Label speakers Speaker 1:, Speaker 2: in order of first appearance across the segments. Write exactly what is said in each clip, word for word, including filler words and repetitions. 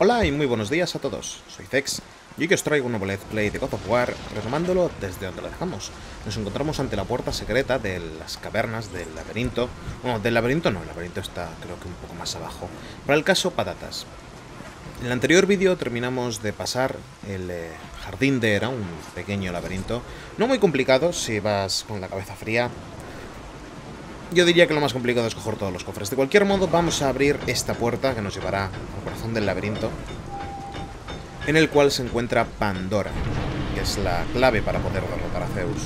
Speaker 1: Hola y muy buenos días a todos, soy Zex y hoy que os traigo un nuevo Let's Play de God of War, retomándolo desde donde lo dejamos. Nos encontramos ante la puerta secreta de las cavernas del laberinto. Bueno, del laberinto no, el laberinto está creo que un poco más abajo. Para el caso, patatas. En el anterior vídeo terminamos de pasar el eh, jardín de Hera, un pequeño laberinto. No muy complicado si vas con la cabeza fría. Yo diría que lo más complicado es coger todos los cofres. De cualquier modo, vamos a abrir esta puerta que nos llevará al corazón del laberinto, en el cual se encuentra Pandora, que es la clave para poder derrotar a Zeus.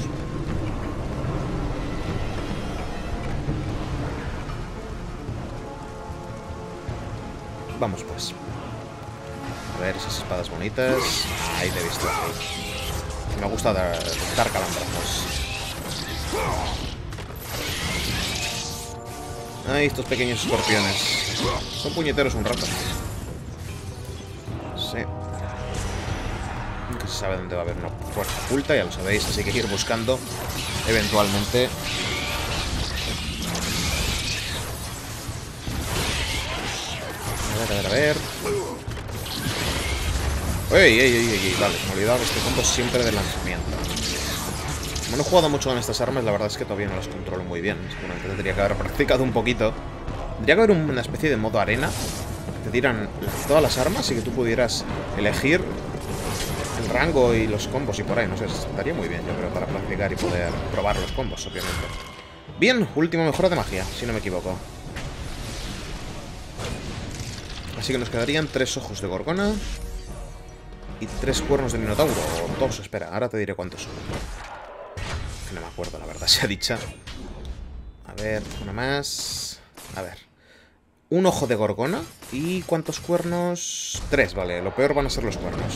Speaker 1: Vamos pues. A ver esas espadas bonitas. Ahí te he visto. Me gusta dar, dar calambrazos. Ay, estos pequeños escorpiones. Son puñeteros un rato. Sí. Nunca se sabe dónde va a haber una puerta oculta, ya lo sabéis, así que hay que ir buscando eventualmente. A ver, a ver, a ver. ¡Ey, ey, ey, ey! Vale, me he olvidado que este combo es siempre de lanzamiento. Como no he jugado mucho con estas armas, la verdad es que todavía no las controlo muy bien. Seguramente tendría que haber practicado un poquito. Tendría que haber una especie de modo arena, que te tiran todas las armas y que tú pudieras elegir el rango y los combos y por ahí. No sé, estaría muy bien, yo creo, para practicar y poder probar los combos, obviamente. Bien, última mejora de magia, si no me equivoco. Así que nos quedarían tres ojos de Gorgona y tres cuernos de Minotauro. O dos, espera, ahora te diré cuántos son. Que no me acuerdo, la verdad, sea dicha. A ver, una más. A ver. Un ojo de Gorgona. ¿Y cuántos cuernos? Tres, vale. Lo peor van a ser los cuernos.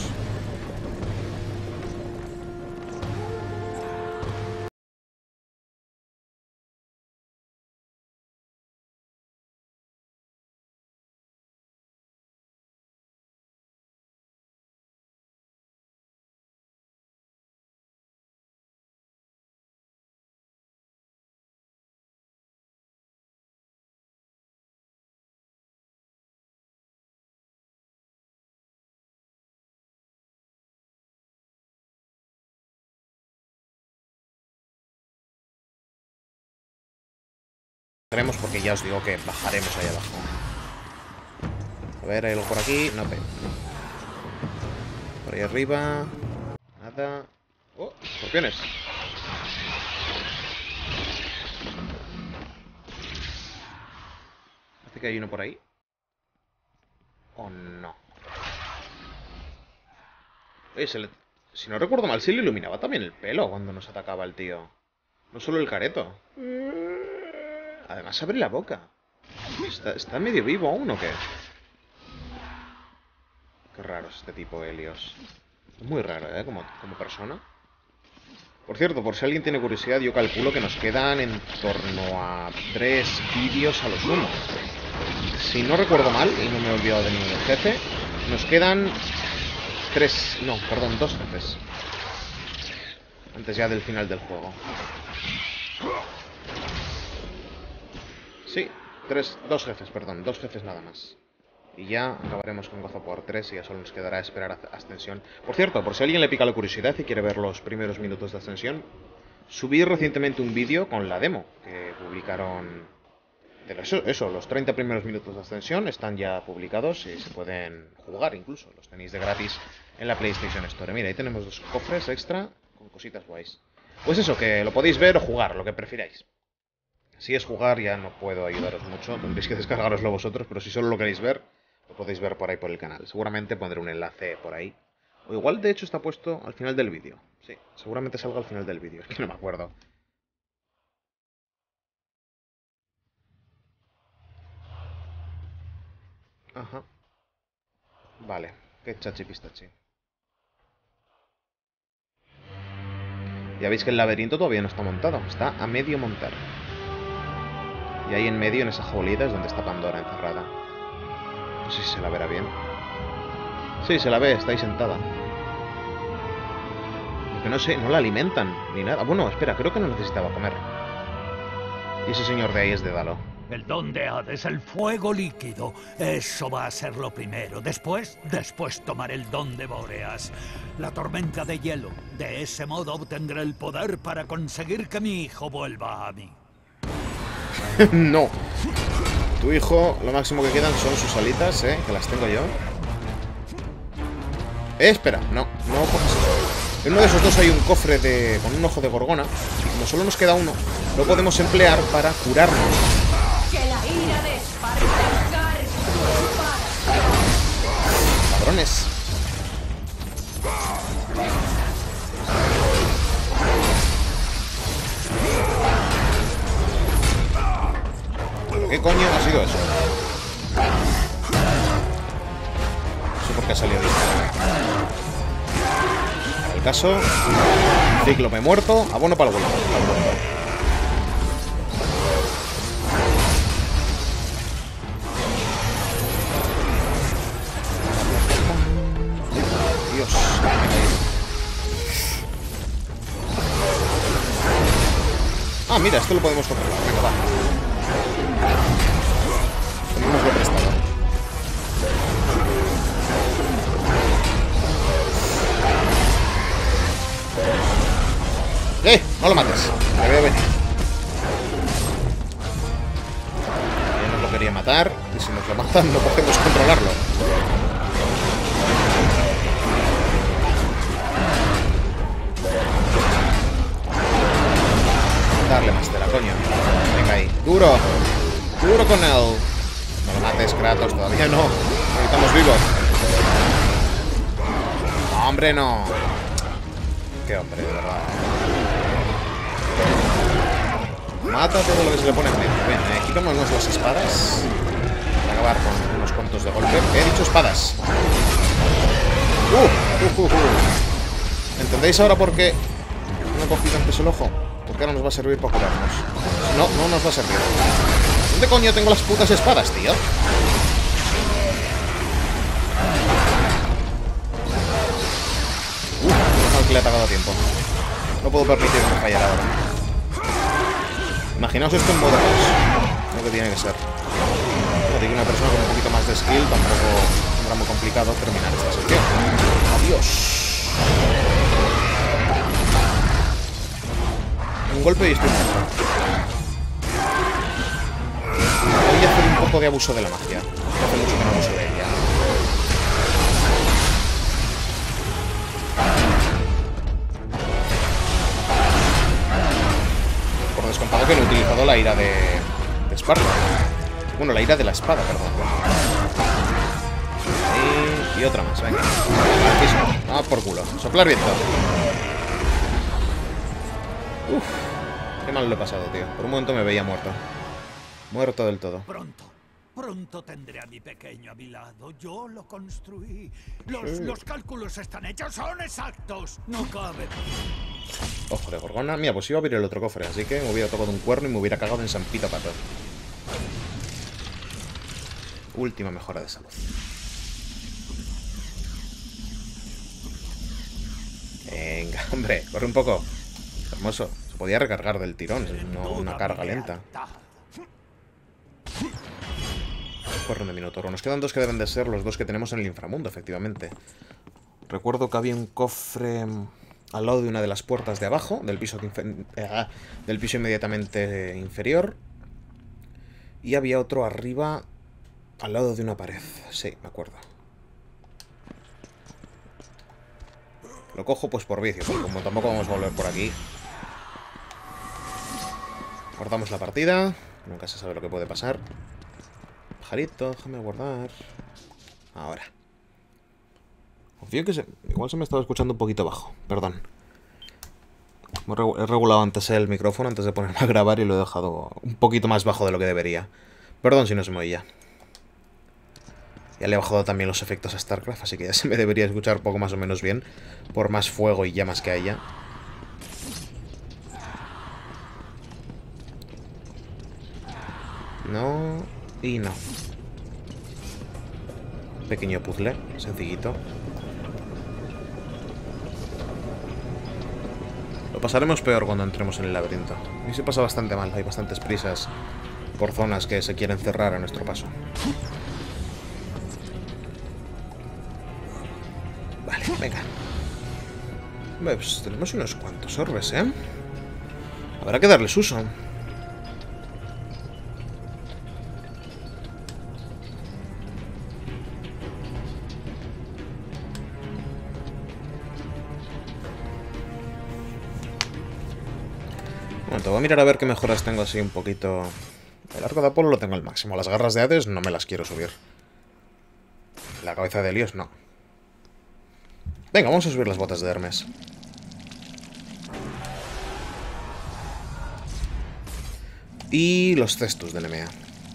Speaker 1: Haremos porque ya os digo que bajaremos ahí abajo. A ver, hay algo por aquí. No, no. Por ahí arriba. Nada. ¡Oh! ¡Escorpiones! Parece que hay uno por ahí. ¿O no? Oye, se le... si no recuerdo mal, se le iluminaba también el pelo cuando nos atacaba el tío. No solo el careto. Además abre la boca. ¿Está, está medio vivo aún o qué? Qué raro es este tipo, Helios. Muy raro, ¿eh? Como, como persona. Por cierto, por si alguien tiene curiosidad, yo calculo que nos quedan en torno a tres vídeos a lo sumo. Si no recuerdo mal, y no me he olvidado de ningún jefe, nos quedan tres... no, perdón, dos jefes. Antes ya del final del juego. Sí, tres, dos jefes, perdón, dos jefes nada más. Y ya acabaremos con God of War tres y ya solo nos quedará esperar a Ascensión. Por cierto, por si a alguien le pica la curiosidad y quiere ver los primeros minutos de Ascensión, subí recientemente un vídeo con la demo que publicaron. De eso, eso, los treinta primeros minutos de Ascensión están ya publicados y se pueden jugar incluso. Los tenéis de gratis en la PlayStation Store. Mira, ahí tenemos dos cofres extra con cositas guays. Pues eso, que lo podéis ver o jugar, lo que prefiráis. Si es jugar ya no puedo ayudaros mucho, tendréis que descargaroslo vosotros, pero si solo lo queréis ver, lo podéis ver por ahí por el canal. Seguramente pondré un enlace por ahí. O igual de hecho está puesto al final del vídeo. Sí, seguramente salga al final del vídeo, es que no me acuerdo. Ajá. Vale, qué chachi pistachi. Ya veis que el laberinto todavía no está montado, está a medio montar. Y ahí en medio, en esa jaulita, es donde está Pandora encerrada. No sé si se la verá bien. Sí, se la ve, está ahí sentada. Aunque no sé, no la alimentan, ni nada. Bueno, espera, creo que no necesitaba comer. Y ese señor de ahí es Dédalo.
Speaker 2: El don de Hades, el fuego líquido. Eso va a ser lo primero. Después, después tomaré el don de Bóreas, la tormenta de hielo. De ese modo obtendré el poder para conseguir que mi hijo vuelva a mí.
Speaker 1: No. Tu hijo, lo máximo que quedan son sus alitas, ¿eh? Que las tengo yo. Eh, espera, no, no cojas eso. En uno de esos dos hay un cofre de con un ojo de gorgona. Y como solo nos queda uno, lo podemos emplear para curarnos.
Speaker 3: Que la ira de Esparta cargue tu espada.
Speaker 1: Cabrones. ¿Qué coño ha sido eso? No sé por qué ha salido disparado. Para el caso, Cíclope muerto, abono para el vuelo. Dios. Ah, mira, esto lo podemos controlar. Venga, va. Tenemos lo prestado. ¡Eh! No lo mates. Me veo venir. Ya nos lo quería matar. Y si nos lo matan, no podemos controlarlo. Darle más tela, coño. Venga ahí. Duro. Duro con él. No lo mates, Kratos. Todavía no. Estamos vivos. No, hombre, no. Qué hombre, de verdad. Mata todo lo que se le pone enfrente. Ven, eh, quitémonos las espadas. Para acabar con unos cuantos de golpe. He dicho espadas. Uh, uh, uh, uh. ¿Entendéis ahora por qué no he cogido antes el ojo? Porque ahora nos va a servir para curarnos. No, no nos va a servir. ¿Dónde coño tengo las putas espadas, tío? Uh, no, que le ha atacado a tiempo. No puedo permitirme fallar ahora. Imaginaos esto en modo dos. Lo que tiene que ser. No digo, una persona con un poquito más de skill tampoco será muy complicado terminar esta sección. Adiós. Un golpe y estoy muerto. Voy a hacer un poco de abuso de la magia. Hace mucho que no abuso de ella. Por descontado que no he utilizado la ira de, de Esparta. Bueno, la ira de la espada, perdón. Y, y otra más, venga. Al piso. Ah, por culo. Soplar viento. Uf, qué mal lo he pasado, tío. Por un momento me veía muerto. Muerto del todo.
Speaker 2: Pronto, pronto tendré a mi pequeño a mi lado. Yo lo construí. Los,
Speaker 1: Sí.
Speaker 2: los cálculos están hechos, son exactos. No cabe.
Speaker 1: Ojo de gorgona. Mira, pues iba a abrir el otro cofre, así que me hubiera tocado un cuerno y me hubiera cagado en San Pito Pato. Última mejora de salud. Venga, hombre, corre un poco. Hermoso. Se podía recargar del tirón, no una carga lenta. Cuerno de Minotauro. Nos quedan dos que deben de ser los dos que tenemos en el inframundo, efectivamente. Recuerdo que había un cofre al lado de una de las puertas de abajo, del piso, eh, del piso inmediatamente inferior. Y había otro arriba, al lado de una pared. Sí, me acuerdo. Lo cojo pues por vicio, porque como tampoco vamos a volver por aquí. Guardamos la partida. Nunca se sabe lo que puede pasar. Pajarito, déjame guardar. Ahora. Confío que se... Igual se me estaba escuchando un poquito bajo. Perdón. He regulado antes el micrófono antes de ponerme a grabar y lo he dejado un poquito más bajo de lo que debería. Perdón si no se me oía. Ya le he bajado también los efectos a StarCraft, así que ya se me debería escuchar un poco más o menos bien. Por más fuego y llamas que haya. No... Y no. Pequeño puzzle, sencillito. Lo pasaremos peor cuando entremos en el laberinto. A mí se pasa bastante mal, hay bastantes prisas por zonas que se quieren cerrar a nuestro paso. Vale, venga. Pues tenemos unos cuantos orbes, ¿eh? Habrá que darles uso. Bueno, te voy a mirar a ver qué mejoras tengo así un poquito. El arco de Apolo lo tengo al máximo. Las garras de Hades no me las quiero subir. La cabeza de Helios no. Venga, vamos a subir las botas de Hermes. Y los cestos de Nemea.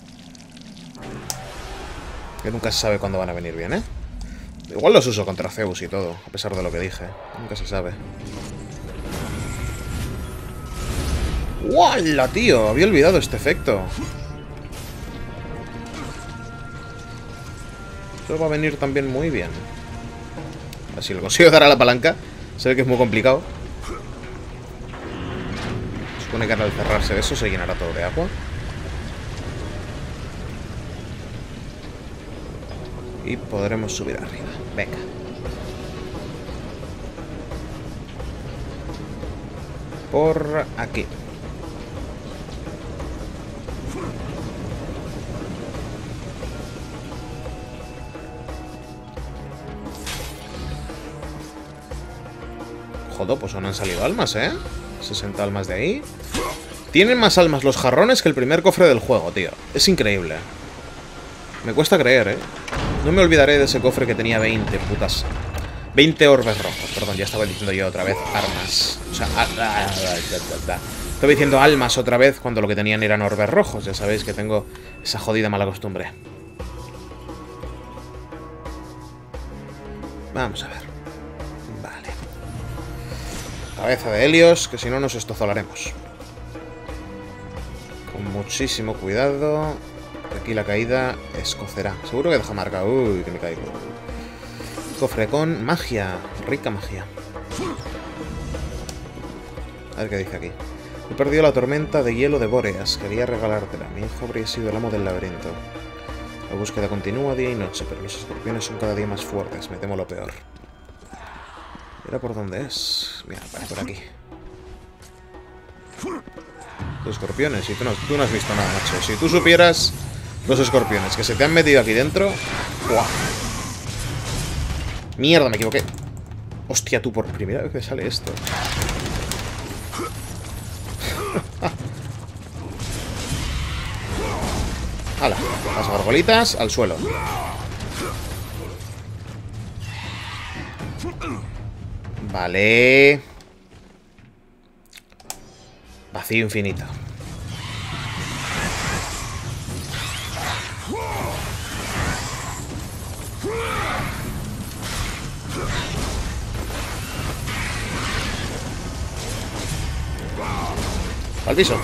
Speaker 1: Que nunca se sabe cuándo van a venir bien, ¿eh? Igual los uso contra Zeus y todo, a pesar de lo que dije. Nunca se sabe. ¡Wala, tío! Había olvidado este efecto. Eso va a venir también muy bien. Si lo consigo dar a la palanca, se ve que es muy complicado. Se supone que al cerrarse eso se llenará todo de agua. Y podremos subir arriba. Venga. Por aquí. Joder, pues no han salido almas, ¿eh? sesenta almas de ahí. Tienen más almas los jarrones que el primer cofre del juego, tío. Es increíble. Me cuesta creer, ¿eh? No me olvidaré de ese cofre que tenía veinte putas... veinte orbes rojos. Perdón, ya estaba diciendo yo otra vez armas. O sea, estaba diciendo almas otra vez cuando lo que tenían eran orbes rojos. Ya sabéis que tengo esa jodida mala costumbre. Vamos a ver. Vale. Cabeza de Helios, que si no nos estozolaremos. Con muchísimo cuidado. Aquí la caída escocerá. Seguro que deja marca. Uy, que me caigo. Cofre con magia. Rica magia. A ver qué dice aquí. He perdido la tormenta de hielo de Bóreas. Quería regalártela. Mi hijo habría sido el amo del laberinto. La búsqueda continúa día y noche, pero los escorpiones son cada día más fuertes. Me temo lo peor. ¿Era por dónde es? Mira, para por aquí. Los escorpiones. Y tú no, tú no has visto nada, macho. Si tú supieras los escorpiones que se te han metido aquí dentro... ¡Buah! Mierda, me equivoqué. Hostia, tú, por primera vez que sale esto. ¡Hala! Las gargolitas al suelo. Vale. Vacío infinito. Al piso.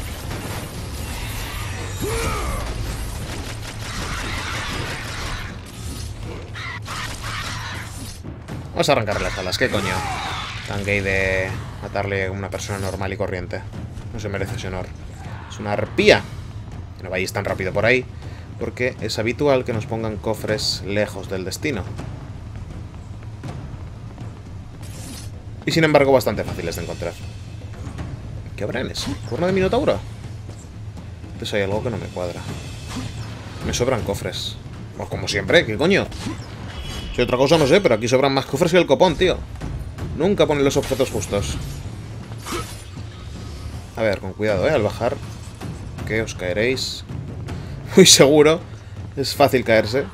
Speaker 1: Vamos a arrancarle las alas, ¿qué coño? Tan gay de matarle a una persona normal y corriente. No se merece ese honor. Es una arpía. No vayáis tan rápido por ahí, porque es habitual que nos pongan cofres lejos del destino. Y sin embargo bastante fáciles de encontrar. ¿Qué habrá en eso? ¿Cuerno de Minotauro? Entonces hay algo que no me cuadra. Me sobran cofres. Pues como siempre, ¿qué coño? Si otra cosa no sé, pero aquí sobran más cofres que el copón, tío. Nunca ponen los objetos justos. A ver, con cuidado, ¿eh? Al bajar, que os caeréis. Muy seguro. Es fácil caerse.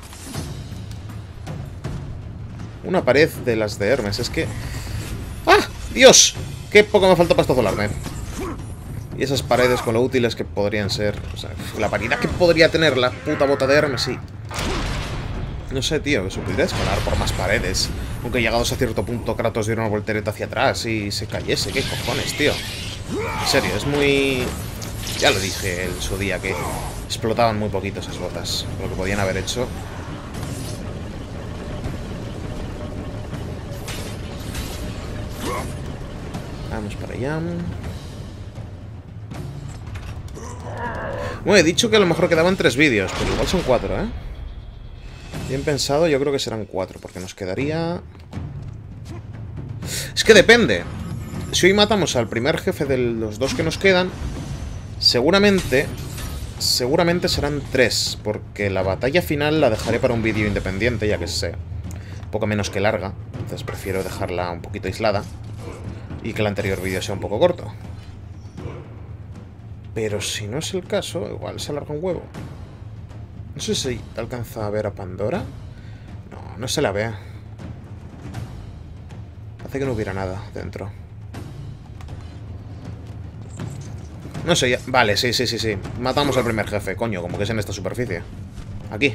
Speaker 1: Una pared de las de Hermes. Es que... ¡Ah! ¡Dios! ¡Qué poco me falta para estozolarme! Y esas paredes con lo útiles que podrían ser... O sea, la paridad que podría tener la puta bota de Hermes, sí. No sé, tío, que se pudiera escalar por más paredes. Aunque llegados a cierto punto Kratos diera una voltereta hacia atrás y se cayese. ¿Qué cojones, tío? En serio, es muy... Ya lo dije en su día, que explotaban muy poquito esas botas. Lo que podían haber hecho. Vamos para allá. Bueno, he dicho que a lo mejor quedaban tres vídeos, pero igual son cuatro, ¿eh? Bien pensado, yo creo que serán cuatro, porque nos quedaría... Es que depende. Si hoy matamos al primer jefe de los dos que nos quedan, seguramente... Seguramente serán tres, porque la batalla final la dejaré para un vídeo independiente, ya que sé poco menos que larga. Entonces prefiero dejarla un poquito aislada y que el anterior vídeo sea un poco corto. Pero si no es el caso, igual se alarga un huevo. No sé si alcanza a ver a Pandora. No, no se la ve. Hace que no hubiera nada dentro. No sé, ya... Vale, sí, sí, sí, sí. Matamos al primer jefe, coño, como que es en esta superficie. Aquí.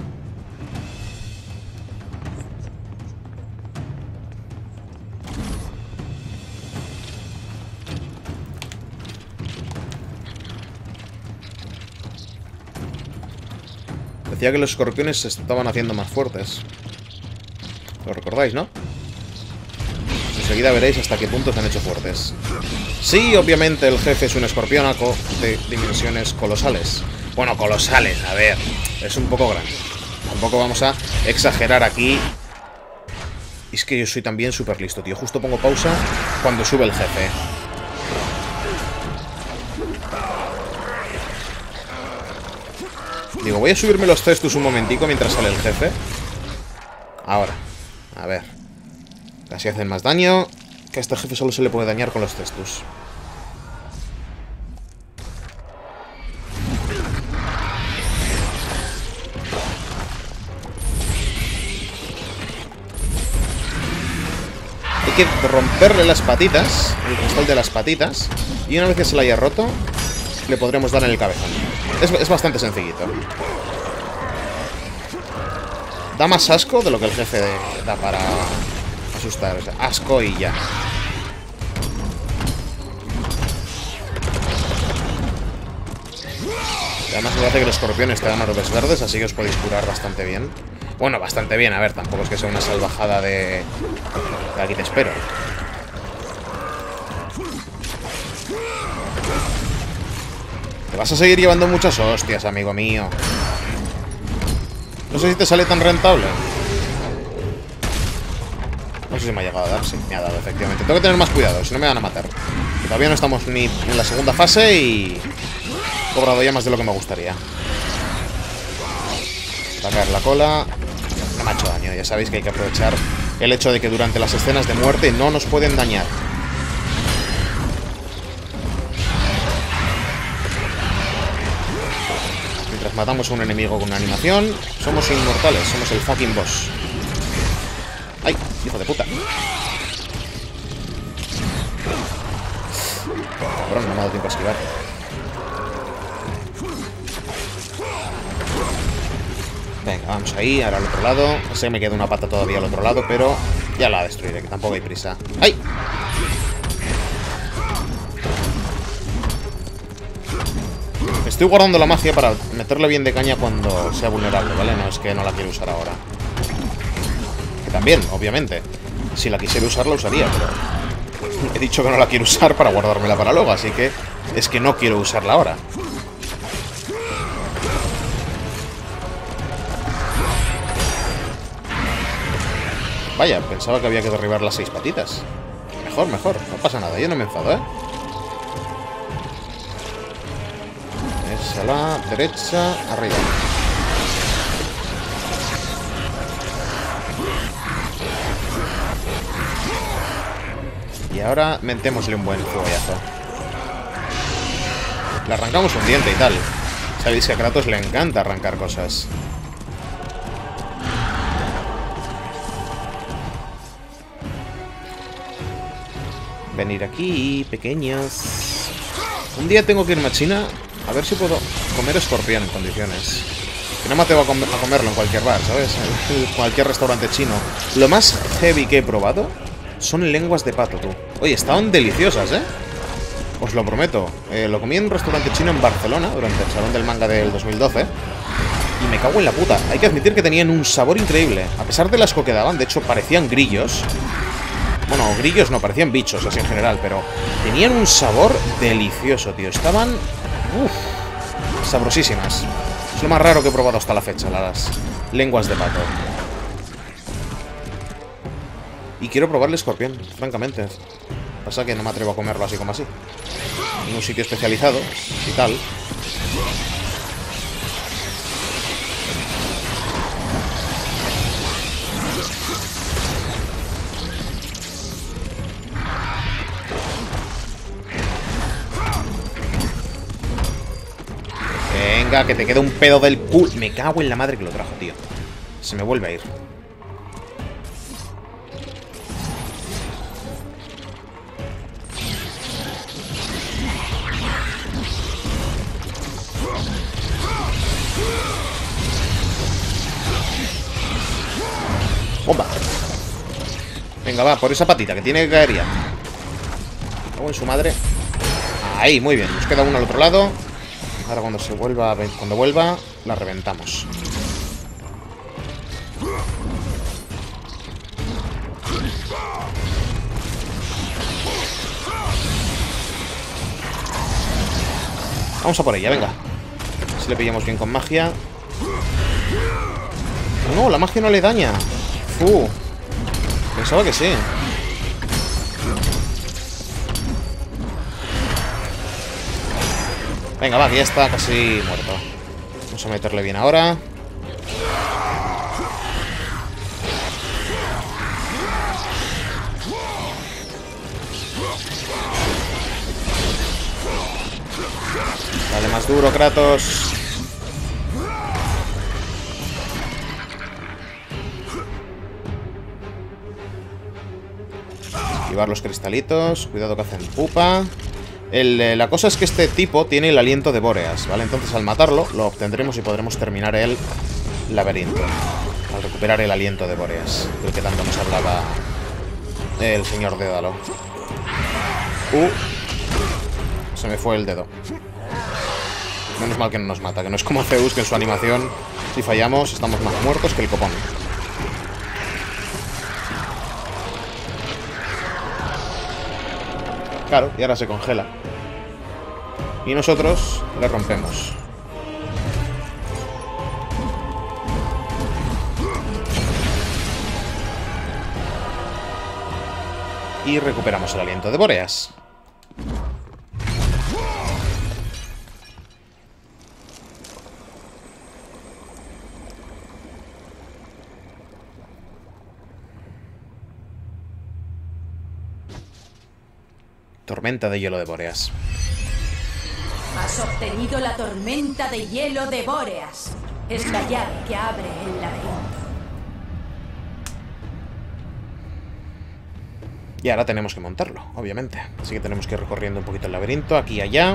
Speaker 1: Decía que los escorpiones se estaban haciendo más fuertes. ¿Lo recordáis, no? Enseguida veréis hasta qué punto se han hecho fuertes. Sí, obviamente el jefe es un escorpiónaco de dimensiones colosales. Bueno, colosales, a ver. Es un poco grande. Tampoco vamos a exagerar aquí. Y es que yo soy también súper listo, tío. Justo pongo pausa cuando sube el jefe. Digo, voy a subirme los cestus un momentico mientras sale el jefe. Ahora, a ver. Casi hacen más daño. Que a este jefe solo se le puede dañar con los cestus. Hay que romperle las patitas, el cristal de las patitas, y una vez que se la haya roto, le podremos dar en el cabezón. Es, es bastante sencillito. Da más asco de lo que el jefe da para asustar. O sea, asco y ya. Y además me hace que los escorpiones te dan orbes verdes, así que os podéis curar bastante bien. Bueno, bastante bien, a ver, tampoco es que sea una salvajada de... de aquí te espero. Te vas a seguir llevando muchas hostias, amigo mío. No sé si te sale tan rentable. No sé si me ha llegado a dar, sí, me ha dado, efectivamente. Tengo que tener más cuidado, si no me van a matar. Todavía no estamos ni en la segunda fase y... he cobrado ya más de lo que me gustaría. Va a caer la cola. No me ha hecho daño, ya sabéis que hay que aprovechar el hecho de que durante las escenas de muerte no nos pueden dañar. Mientras matamos a un enemigo con una animación, somos inmortales, somos el fucking boss. ¡Ay! ¡Hijo de puta! Cabrón, no me ha dado tiempo a esquivar. Venga, vamos ahí, ahora al otro lado. Sé que me queda una pata todavía al otro lado, pero ya la destruiré, que tampoco hay prisa. ¡Ay! Estoy guardando la magia para meterle bien de caña cuando sea vulnerable, ¿vale? No es que no la quiero usar ahora. Que también, obviamente. Si la quisiera usar, la usaría, pero... he dicho que no la quiero usar para guardármela para luego, así que es que no quiero usarla ahora. Vaya, pensaba que había que derribar las seis patitas. Mejor, mejor, no pasa nada, yo no me enfado, ¿eh? Es a la derecha, arriba. Y ahora mentémosle un buen follazo. Le arrancamos un diente y tal. Sabéis que a Kratos le encanta arrancar cosas. Venir aquí, pequeños. Un día tengo que irme a China a ver si puedo comer escorpión en condiciones. Que no me atrevo a, com a comerlo en cualquier bar, ¿sabes? En cualquier restaurante chino. Lo más heavy que he probado son lenguas de pato, tú. Oye, estaban deliciosas, ¿eh? Os lo prometo. Eh, lo comí en un restaurante chino en Barcelona durante el Salón del Manga del dos mil doce. Y me cago en la puta. Hay que admitir que tenían un sabor increíble. A pesar del asco que daban, de hecho parecían grillos. Bueno, grillos no, parecían bichos así en general, pero tenían un sabor delicioso, tío. Estaban... Uff. sabrosísimas. Es lo más raro que he probado hasta la fecha, las lenguas de pato. Y quiero probar el escorpión, francamente. Pasa que no me atrevo a comerlo así como así. En un sitio especializado y tal. Venga, que te queda un pedo del culo. Me cago en la madre que lo trajo, tío. Se me vuelve a ir. ¡Bomba! Venga, va, por esa patita, que tiene que caer ya. Cago en su madre. Ahí, muy bien. Nos queda uno al otro lado. Ahora cuando se vuelva, cuando vuelva, la reventamos. Vamos a por ella, venga. Si le pillamos bien con magia. No, la magia no le daña. Fu. Pensaba que sí. Venga, va, que ya está casi muerto. Vamos a meterle bien ahora. Dale más duro, Kratos. Esquivar los cristalitos. Cuidado que hacen pupa. El, eh, la cosa es que este tipo tiene el aliento de Bóreas, ¿vale? Entonces al matarlo lo obtendremos y podremos terminar el laberinto. Al recuperar el aliento de Bóreas, del que tanto nos hablaba el señor Dédalo. Uh, se me fue el dedo. Menos mal que no nos mata, que no es como Zeus, que en su animación, si fallamos, estamos más muertos que el copón. Claro, y ahora se congela. Y nosotros le rompemos. Y recuperamos el aliento de Bóreas. Tormenta de hielo de Bóreas.
Speaker 3: Has obtenido la tormenta de hielo de Bóreas. Es la llave que abre el laberinto.
Speaker 1: Y ahora tenemos que montarlo, obviamente. Así que tenemos que ir recorriendo un poquito el laberinto, aquí y allá.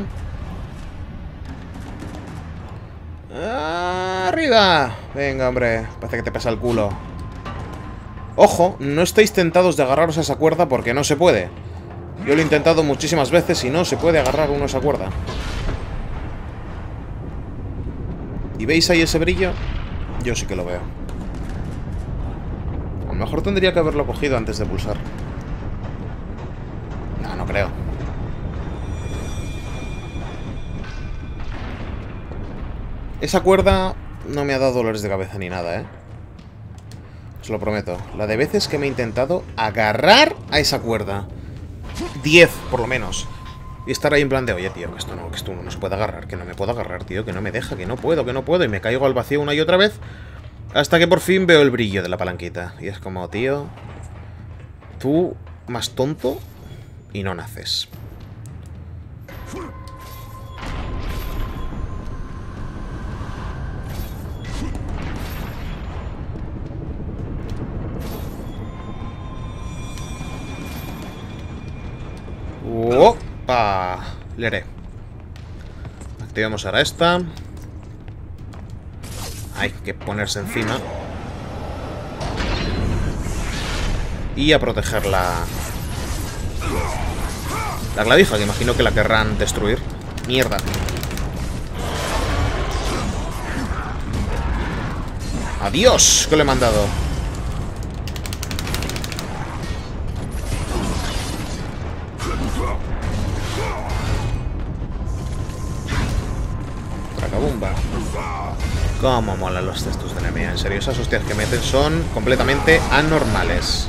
Speaker 1: ¡Arriba! Venga, hombre. Parece que te pesa el culo. Ojo, no estáis tentados de agarraros a esa cuerda porque no se puede. Yo lo he intentado muchísimas veces y no se puede agarrar uno a esa cuerda. ¿Y veis ahí ese brillo? Yo sí que lo veo. A lo mejor tendría que haberlo cogido antes de pulsar. No, no creo. Esa cuerda no me ha dado dolores de cabeza ni nada, ¿eh? Os lo prometo. La de veces que me he intentado agarrar a esa cuerda. diez, por lo menos. Y estar ahí en plan de, oye, tío, que esto no, que esto no se puede agarrar, que no me puedo agarrar, tío, que no me deja, que no puedo, que no puedo. Y me caigo al vacío una y otra vez. Hasta que por fin veo el brillo de la palanquita. Y es como, tío, tú más tonto y no naces. ¡Opa! Leeré. Activamos ahora esta. Hay que ponerse encima. Y a proteger la... La clavija, que imagino que la querrán destruir. Mierda. ¡Adiós! ¿Qué le he mandado? tumba. Cómo molan los cestos de Nemea. En serio, esas hostias que meten son completamente anormales.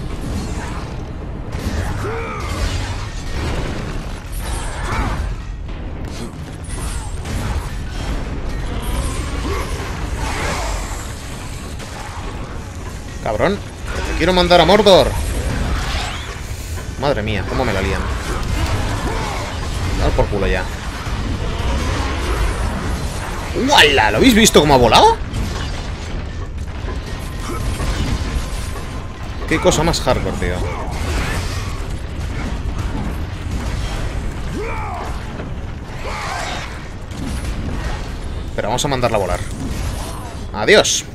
Speaker 1: Cabrón, te quiero mandar a Mordor. Madre mía, cómo me la lían. Dar por culo ya. ¡Uala! ¿Lo habéis visto cómo ha volado? Qué cosa más hardcore, tío. Pero vamos a mandarla a volar. ¡Adiós!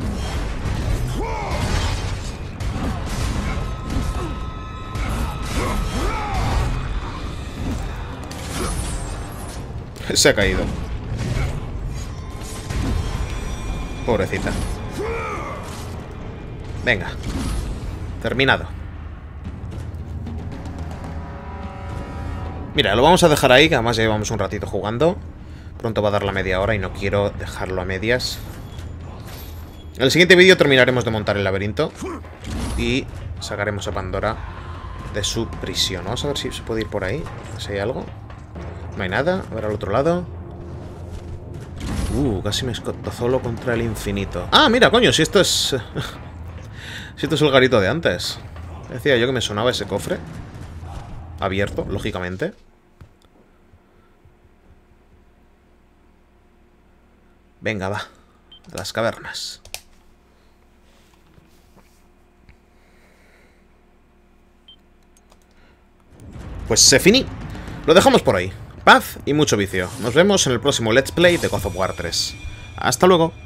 Speaker 1: Se ha caído. Pobrecita. Venga. Terminado. Mira, lo vamos a dejar ahí, que además ya llevamos un ratito jugando. Pronto va a dar la media hora y no quiero dejarlo a medias. En el siguiente vídeo terminaremos de montar el laberinto y sacaremos a Pandora de su prisión. Vamos a ver si se puede ir por ahí. Si hay algo. No hay nada. A ver al otro lado. Uh, casi me escotozolo contra el infinito. Ah, mira, coño, si esto es... si esto es el garito de antes. Decía yo que me sonaba ese cofre. Abierto, lógicamente. Venga, va. De las cavernas. Pues se finí. Lo dejamos por ahí. Paz y mucho vicio. Nos vemos en el próximo Let's Play de God of War tres. Hasta luego.